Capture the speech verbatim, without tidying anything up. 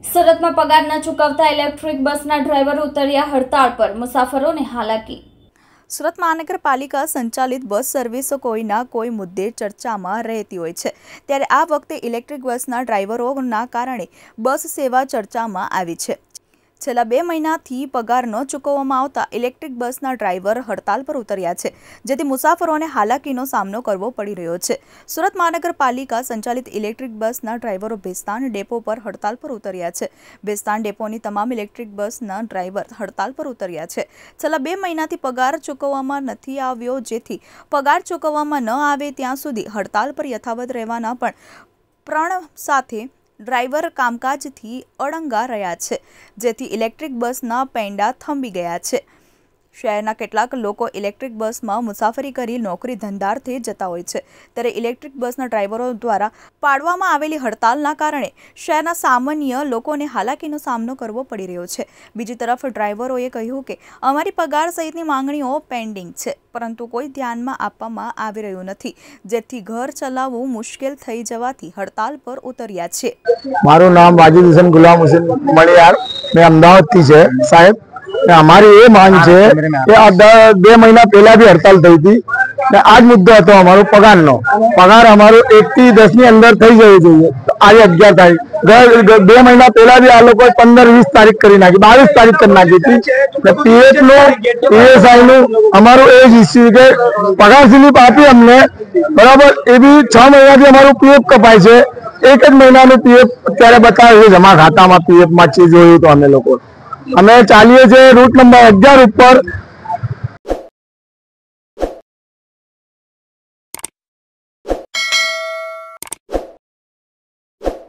સુરતમાં પગાર ન ચૂકવતા ઇલેક્ટ્રિક બસના ડ્રાઈવરો ઉતર્યા હડતાળ પર, મુસાફરોને હાલાકી। સુરત મહાનગરપાલિકા સંચાલિત બસ સર્વિસ કોઈના કોઈ મુદ્દે ચર્ચામાં રહેતી હોય છે, ત્યારે આ વખતે ઇલેક્ટ્રિક બસના ડ્રાઈવરોના કારણે બસ સેવા ચર્ચામાં આવી છે। છેલ્લા બે મહિનાથી પગાર ન ચૂકવવામાં આવતા ઇલેક્ટ્રિક બસના ડ્રાઈવર હડતાલ પર ઉતર્યા છે, જેથી મુસાફરોને હાલાકીનો સામનો કરવો પડી રહ્યો છે। સુરત મહાનગરપાલિકા સંચાલિત ઇલેક્ટ્રિક બસના ડ્રાઈવરો બેસ્તાન ડેપો પર હડતાલ પર ઉતર્યા છે। બેસ્તાન ડેપોની તમામ ઇલેક્ટ્રિક બસના ડ્રાઈવર હડતાલ પર ઉતર્યા છે। છેલ્લા બે મહિનાથી પગાર ચૂકવવામાં નથી આવ્યો, જેથી પગાર ચૂકવવામાં ન આવે ત્યાં સુધી હડતાલ પર યથાવત રહેવાના પણ પ્રણ સાથે ડ્રાઈવર કામકાજથી અડંગા રહ્યા છે, જેથી ઇલેક્ટ્રિક બસના પૈંડા થંભી ગયા છે। શહેરના કેટલાક લોકો ઇલેક્ટ્રિક બસમાં મુસાફરી કરી નોકરી ધંધાર્થે જતા હોય છે, ત્યારે ઇલેક્ટ્રિક બસના ડ્રાઈવરો દ્વારા પાડવામાં આવેલી હડતાલના કારણે શહેરના સામાન્ય લોકોને હાલાકીનો સામનો કરવો પડી રહ્યો છે। બીજી તરફ ડ્રાઈવરોએ કહ્યું કે અમારી પગાર સહિતની માંગણીઓ પેન્ડિંગ છે, પરંતુ કોઈ ધ્યાનમાં આપવામાં આવી રહ્યું નથી, જેથી ઘર ચલાવવું મુશ્કેલ થઈ જવાથી હડતાલ પર ઉતર્યા છે। મારું નામ વાजिद हुसैन गुलाम हुसैन मणियार, मैं अमदावाद थी है साहेब। हमारी ये मांग है कि आ बे महीना पहला भी हड़ताल थी थी, आज मुद्दो હતો અમારો પગારનો। પગાર અમારો એક થી દસ ની અંદર થઈ જવો જોઈએ, તો આજે અગિયાર તારીખ બે મહિના પહેલા भी આ લોકો પંદર વીસ તારીખ કરી નાખી, બાવીસ તારીખ કરી નાખી હતી। પીએફ નું પીએસઆઈ નું અમારું એ જ ઇસ્યુ કે પગાર સ્લીપ આપી અમને બરાબર, એ બી છ મહિનાથી અમારું પીએફ કપાય છે, એક જ મહિનાનું પીએફ અત્યારે બતાવે છે જમા ખાતામાં, પીએફ માં છે જોયું તો અમે લોકો અમે ચાલીએ છીએ રૂટ નંબર અગિયાર ઉપર